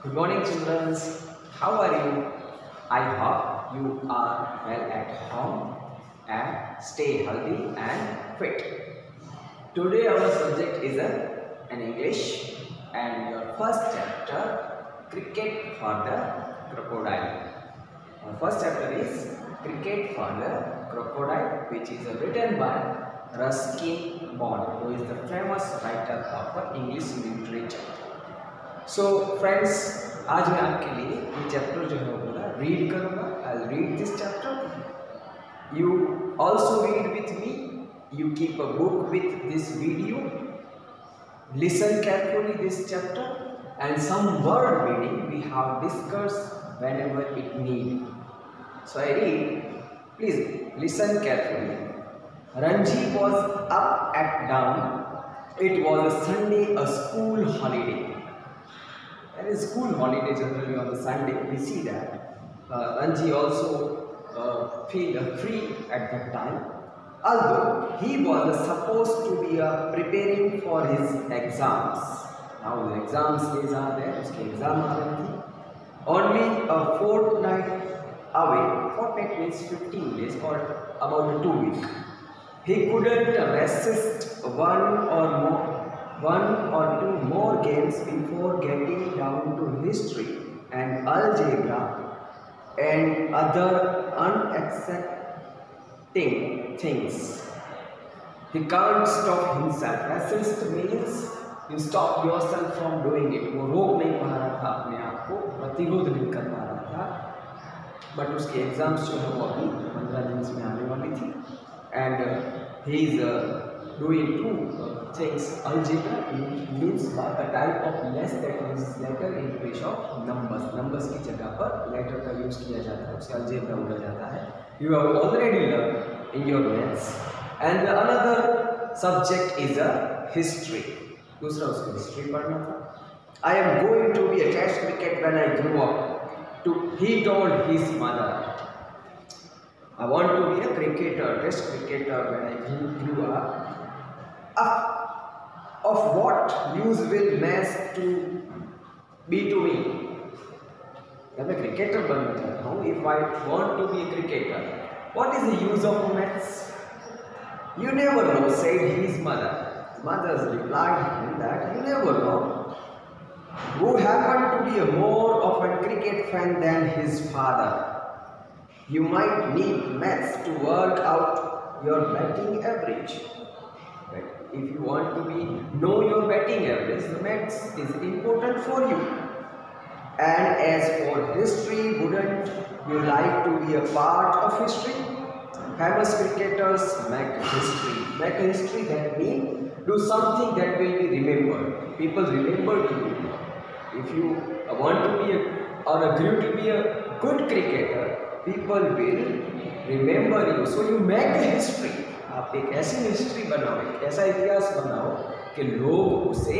Good morning, children. How are you? I hope you are well at home and stay healthy and fit. Today, our subject is an English and your first chapter, Cricket for the Crocodile. Our first chapter is Cricket for the Crocodile, which is written by Ruskin Bond, who is the famous writer of English literature. So friends, आज मैं आपके लिए ये chapter जो है वो पूरा read करूँगा. I will read this chapter. You also read with me. You keep a book with this video. Listen carefully this chapter and some word meaning we have discussed whenever it need. So I read. Please listen carefully. Ranji was up at dawn. It was a Sunday, a school holiday. And a school holiday generally on the Sunday, we see that Ranji also feel free at that time. Although he was supposed to be preparing for his exams. Now the exams days are there, uske exam aa rahi thi. Only a fortnight away. Fortnight means 15 days or about 2 weeks. He couldn't resist one or two more games before getting down to history and algebra and other unaccepting things. He can't stop himself. Resist means you stop yourself from doing it. वो रोक नहीं पा रहा था अपने आप को, प्रतिरोध नहीं कर पा रहा था. बट उसके एग्जाम्स जो है वो अभी 15 दिन में आने वाली थी. And he is doing two things. Algebra means by a type of math that uses letter in place of numbers. Numbers की जगह पर letter का use किया जाता है, उससे algebra बोला जाता है. You have already learned in your maths. And the another subject is a history. दूसरा उसको history पढ़ना था. I am going to be a test cricket when I grow up. He told his mother. I want to be a cricketer, test cricketer when I grew up. Of what use will maths to be to me? जब मैं cricketer बनना चाहता हूँ, if I want to be a cricketer, what is the use of maths? You never know, said his mother. His mother replied him that you never know. Who happened to be more of a cricket fan than his father? You might need maths to work out your batting average. If you want to know your batting average, the maths is important for you. And as for history, wouldn't you like to be a part of history? Famous cricketers make history. Make history, that means do something that will be remembered. People remember you. If you want to be or agree to be a good cricketer, people will remember you. So you make a history. आप एक ऐसी history बनाओ, एक ऐसा इतिहास बनाओ कि लोग उसे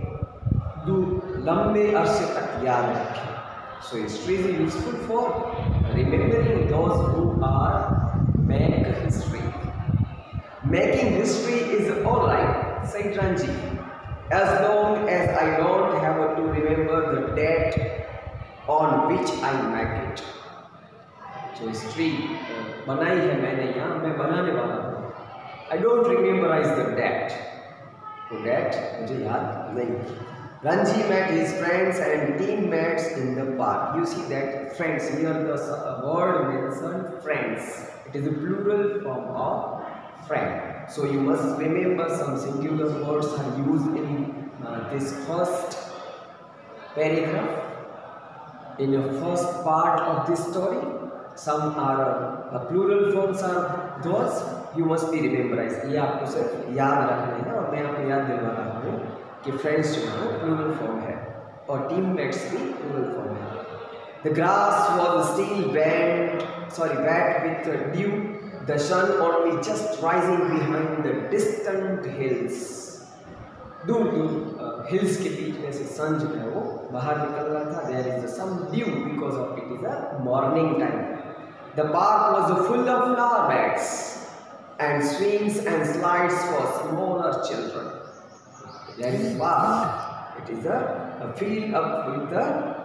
लंबे अरसे तक याद रखें. So history is useful for remembering those who are make history. Making history is alright, said Ranji, as long as I don't have to remember the date on which I make it. जो history बनाई है मैंने यहाँ, मैं बनाने वाला हूँ. I don't rememberize the date. तो date मुझे याद नहीं. Ranji met his friends and teammates in the park. You see that friends, here the word mentioned friends. It is a plural form of friend. So you must remember some singular words are used in this first paragraph. In the first part of this story, some are plural forms are those. You must be memorized. ये आपको सिर्फ याद रखना है और मैं आपको याद दिलवा रहा हूँ कि फ्रेंड्स जो है प्लूरल फॉर्म है और टीममेट्स भी प्लूरल फॉर्म है. The grass was still wet with dew. The sun only just rising behind the distant hills. दूर दूर हिल्स के बीच में से सन जो है वो बाहर निकल रहा था. There is some dew because of it is a morning time. The park was full of flower beds and swings and slides for smaller children. There is park. It is a field up with the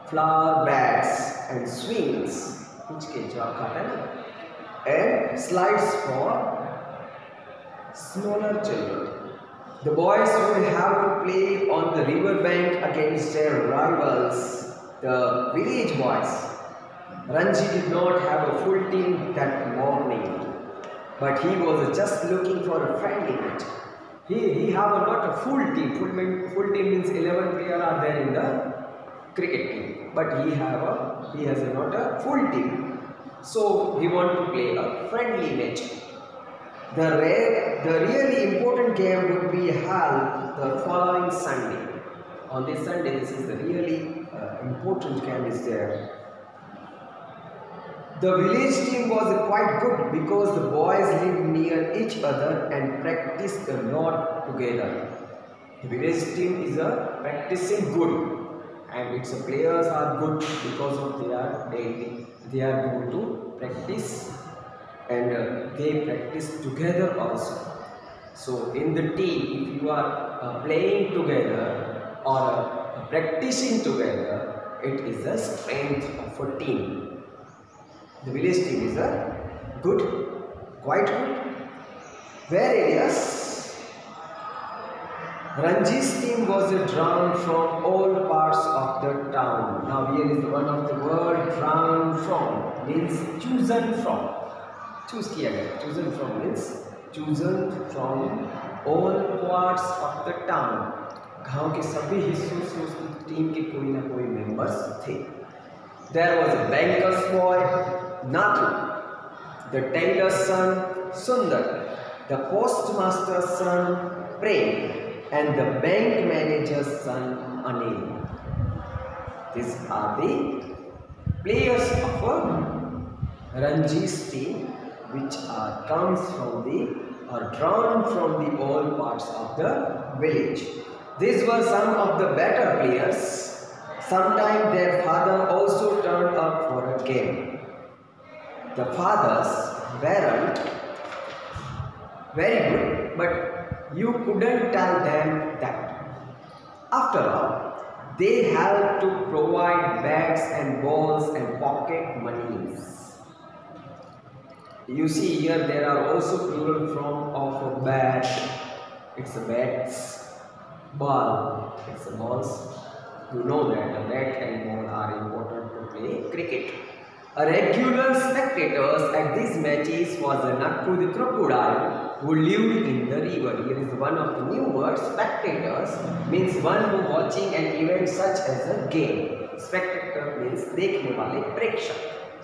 flower bats and swings, हिचके जो आप खाते हैं ना, and slides for smaller children. The boys would have to play on the river bank against their rivals, the village boys. Ranji did not have a full team that morning, but he was just looking for a friendly match. He have not a full team. Full team means 11 players are there in the cricket team, but he has not a full team. So he want to play a friendly match. The really important game would be held the following Sunday. On this Sunday, this is the really important game is there. The village team was quite good because the boys lived near each other and practiced a lot together. The village team is practicing good, and its players are good because of they are going to practice, and they practice together also. So in the team, if you are playing together or practicing together, it is the strength of a team. The village team is good, quite good. Whereas Ranji's team was drawn from all parts of the town. Now here is one of the word drawn from means chosen from. Choose किया गया. Chosen from means chosen from all parts of the town. गांव के सभी हिस्सों से उस team के कोई ना कोई मेंबर्स थे. There was a banker's boy, Nathu, the tailor's son, Sundar, the postmaster's son, Prem, and the bank manager's son, Anil. These are the players of Ranji's team, which comes from or drawn from the all parts of the village. These were some of the better players. Sometimes their father also turned up for a game. The fathers weren't very good, but you couldn't tell them that. After all, they had to provide bats and balls and pocket monies. You see here there are also plural form of a bat. It's a bats. Ball. It's a balls. You know that the bat and ball are important to play cricket. A regular spectators at these matches was a Nakku the crocodile who lived in the river. Here is one of the new words. Spectators means one who watching an event such as a game. Spectator means देखने वाले प्रेक्षक.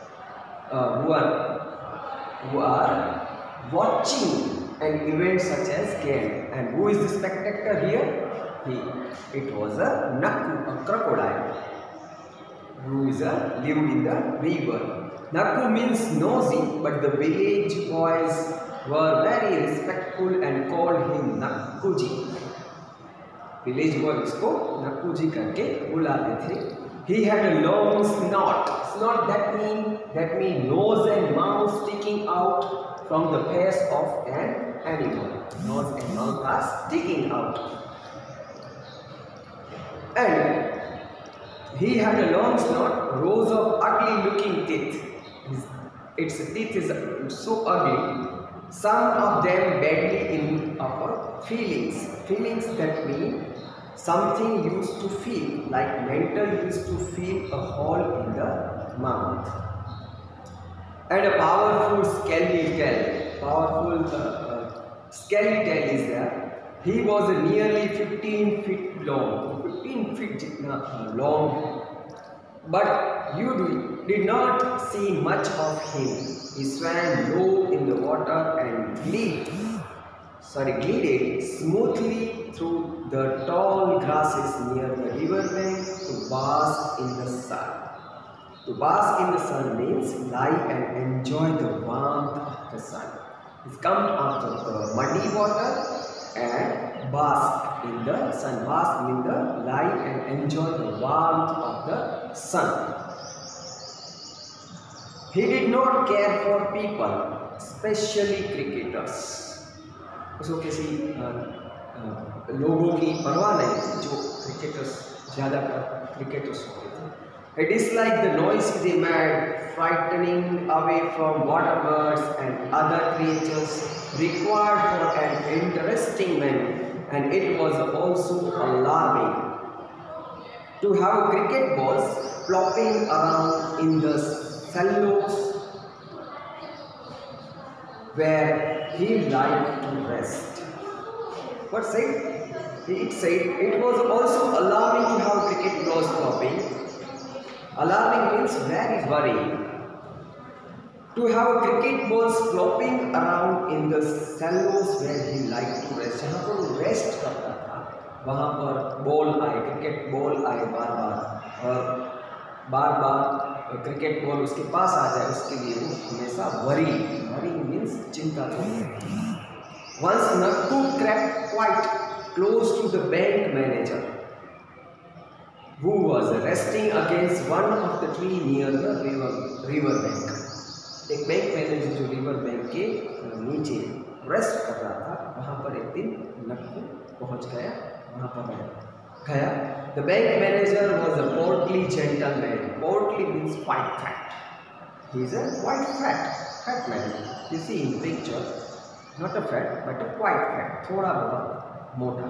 Who are watching an event such as game. And who is the spectator here? It was a Nakku, a crocodile, who lived in the river. Nakku means nosy, but the village boys were very respectful and called him Nakkuji. Village boys को Nakkuji करके बुलाते थे. He had a long snout. Snout that mean nose and mouth sticking out from the face of an animal. Nose and mouth are sticking out. And he had a long snout, rows of ugly looking teeth. Its teeth is so ugly. Some of them badly in our feelings. Feelings that mean something used to feel, like mental used to feel a hole in the mouth. And a powerful scaly tail. Scaly tail is there. He was nearly 15 feet long. 15 feet long. But you did not see much of him. He swam low in the water and glided smoothly through the tall grasses near the riverbank to bask in the sun. To bask in the sun means lie and enjoy the warmth of the sun. He's come out of the muddy water and bask in the sun. Bask means the lie and enjoy the warmth of the sun. He did not care for people, especially cricketers. उसको किसी लोगों की परवाह नहीं थी जो cricketers ज़्यादा cricketers होते थे. It is like the noise they made, frightening away from water birds and other creatures required for an interesting man, and it was also alarming to have cricket balls flopping around in the shallows where he liked to rest. What said? It said it was also alarming to have cricket balls flopping. Alarming means very worrying. To have cricket balls flopping around in the shallows where he liked to rest. जहाँ पर वो rest करता था वहाँ पर ball आए, cricket ball आए बार बार cricket ball उसके पास आ जाए, उसके लिए वो हमेशा वरी मीन्स चिंता थी. Once Nakku crept quite close to the bank manager, who was resting against one of the tree near the river bank. एक बैंक मैनेजर जो रिवर बैंक के नीचे रेस्ट कर रहा था, वहाँ पर एक दिन नक्कू पहुँच गया, वहाँ पर गया. The bank manager was a portly gentleman. Portly means quite fat. He is a quite fat man. You see in picture, not a fat but a quite fat, थोड़ा बहुत मोटा.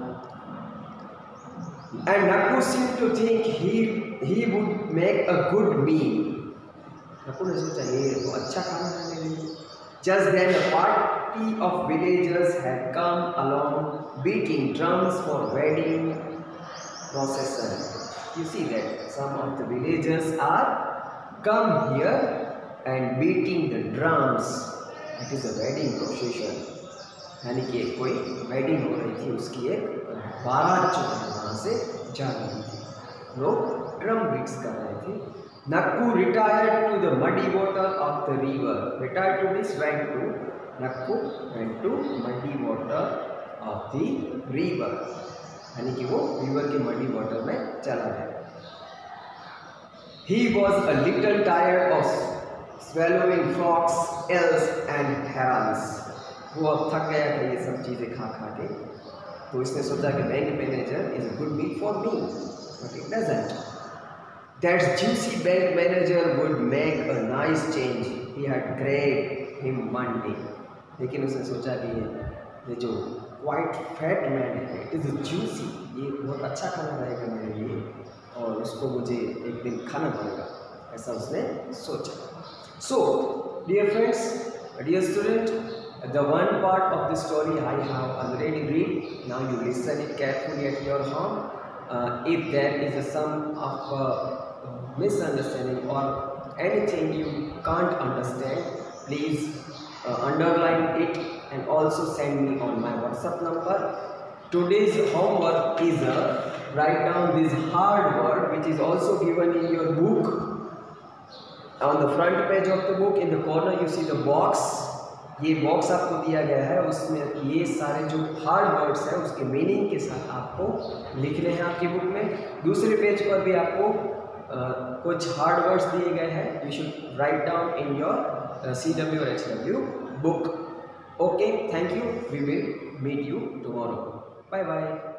And Nakku seemed to think he would make a good meal. Nakku ने सोचा ये तो अच्छा खाना है मेरे लिए. Just then a party of villagers had come along, beating drums for wedding procession. You see that some of the villagers are come here and beating the drums. It is a wedding procession. यानी कि कोई wedding हो रही थी, उसकी एक बारात जो है वहाँ से जा रही थी, लोग ड्रम बीट्स कर रहे थे. Nakku retired to the muddy water of the river. Retired to means Nakku went to muddy water of the river. यानी कि वो river के muddy water में चला गया. He was a little tired of swallowing frogs, eels and herons. वो अब थक गया था ये सब चीज़ें खा के, तो इसने सोचा कि bank manager is a good meal for me, but it doesn't. That juicy bank manager would make a nice change. He had craved him one day. लेकिन उसने सोचा कि ये जो quite fat man है, it is juicy, ये बहुत अच्छा खाना रहेगा मेरे लिए और उसको मुझे एक दिन खाना पड़ेगा, ऐसा उसने सोचा. So, dear friends, dear student, the one part of the story I have already read. Now you listen it carefully at your home. If there is some of misunderstanding or anything you can't understand, please underline it and also send me on my WhatsApp number. Today's homework is write down this hard word which is also given in your book. On the front page of the book, in the corner you see the box. ये box आपको दिया गया है, उसमें ये सारे जो hard words हैं उसके मीनिंग के साथ आपको लिखने हैं आपकी बुक में. दूसरे पेज पर भी आपको कुछ हार्ड वर्ड्स दिए गए हैं. You should write down in your CW or HW book. Okay, thank you. We will meet you tomorrow. Bye bye.